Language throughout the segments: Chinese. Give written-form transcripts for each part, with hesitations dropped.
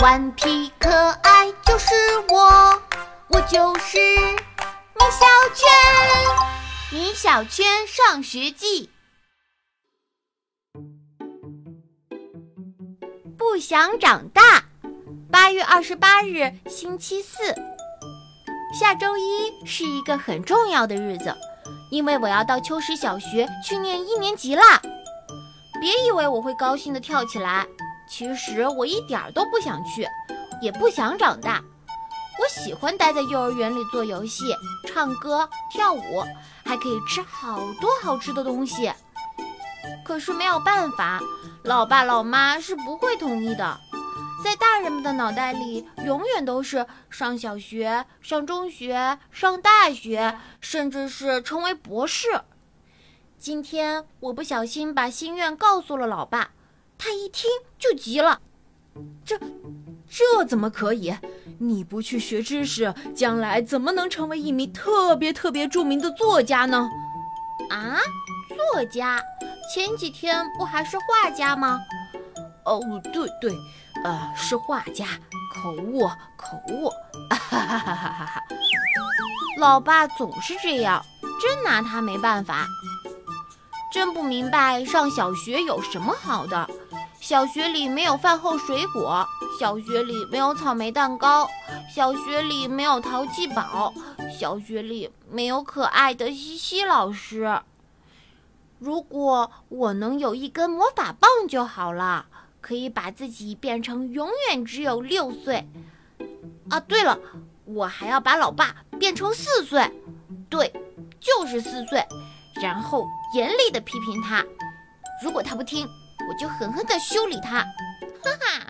顽皮可爱就是我，我就是米小圈。米小圈上学记。不想长大。8月28日，星期四。下周一是一个很重要的日子，因为我要到秋实小学去念1年级啦。别以为我会高兴地跳起来，其实我一点都不想去，也不想长大。我喜欢待在幼儿园里做游戏、唱歌、跳舞，还可以吃好多好吃的东西。可是没有办法，老爸老妈是不会同意的。在大人们的脑袋里，永远都是上小学、上中学、上大学，甚至是成为博士。今天我不小心把心愿告诉了老爸，他一听就急了。 这怎么可以？你不去学知识，将来怎么能成为一名特别著名的作家呢？ 啊，作家？前几天不还是画家吗？ 哦，对，是画家，口误，哈哈哈哈哈！ 老爸总是这样，真拿他没办法。真不明白上小学有什么好的。小学里没有饭后水果，小学里没有草莓蛋糕，小学里没有淘气堡，小学里没有可爱的西西老师。如果我能有一根魔法棒就好了，可以把自己变成永远只有6岁。啊，对了，我还要把老爸变成4岁，对，就是4岁，然后严厉地批评他。如果他不听，我就狠狠地修理他。哈哈，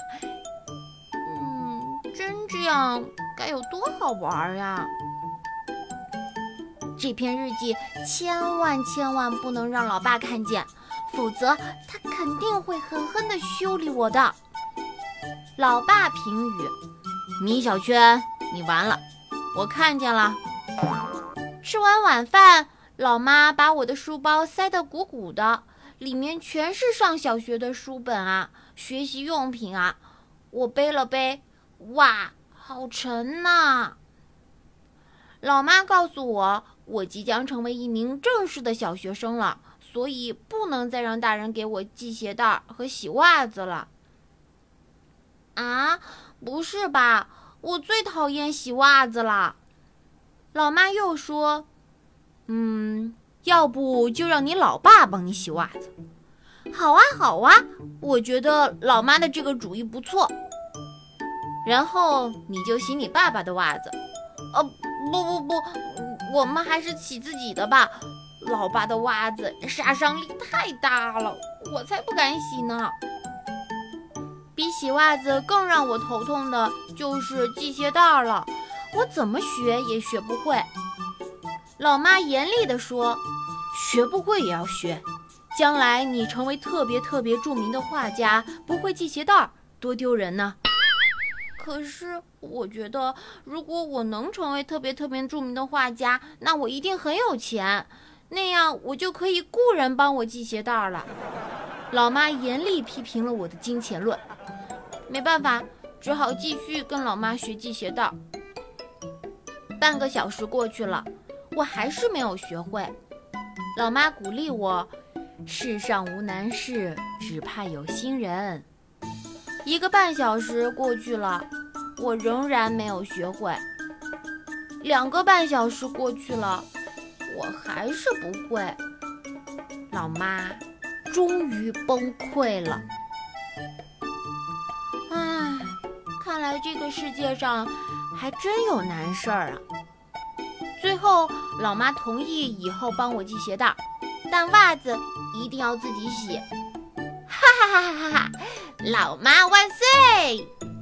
真这样该有多好玩呀！这篇日记千万不能让老爸看见，否则他肯定会狠狠地修理我的。老爸评语：米小圈，你完了，我看见了。吃完晚饭，老妈把我的书包塞得鼓鼓的，里面全是上小学的书本啊，学习用品啊。我背了背，哇，好沉呐！老妈告诉我，我即将成为一名正式的小学生了，所以不能再让大人给我系鞋带和洗袜子了。啊，不是吧？我最讨厌洗袜子了。老妈又说， 要不就让你老爸帮你洗袜子。 好啊，我觉得老妈的这个主意不错。 然后你就洗你爸爸的袜子。 不，我们还是洗自己的吧。老爸的袜子杀伤力太大了，我才不敢洗呢。比洗袜子更让我头痛的就是系鞋带了，我怎么学也学不会。老妈严厉地说， 学不会也要学，将来你成为特别著名的画家，不会系鞋带，多丢人呢。 可是我觉得，如果我能成为特别著名的画家，那我一定很有钱，那样我就可以雇人帮我系鞋带了。老妈严厉批评了我的金钱论，没办法，只好继续跟老妈学系鞋带。半个小时过去了，我还是没有学会。老妈鼓励我，世上无难事，只怕有心人。1个半小时过去了，我仍然没有学会。2个半小时过去了，我还是不会。老妈终于崩溃了。唉，看来这个世界上还真有难事儿啊。最后，老妈同意以后帮我系鞋带，但袜子一定要自己洗。哈哈，老妈万岁！